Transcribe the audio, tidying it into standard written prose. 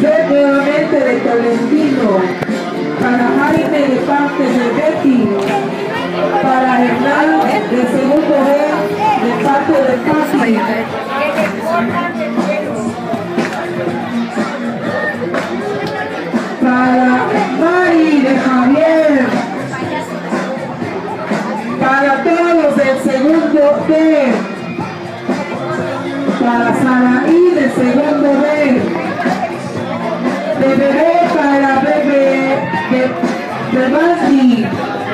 José nuevamente de Tolentino, para Jaime de parte de Betty, para Hernán de segundo B de parte de Pati, para Mari de Javier, para todos del segundo D, para Saraí del segundo B, de Bebé para Bebé de Basti.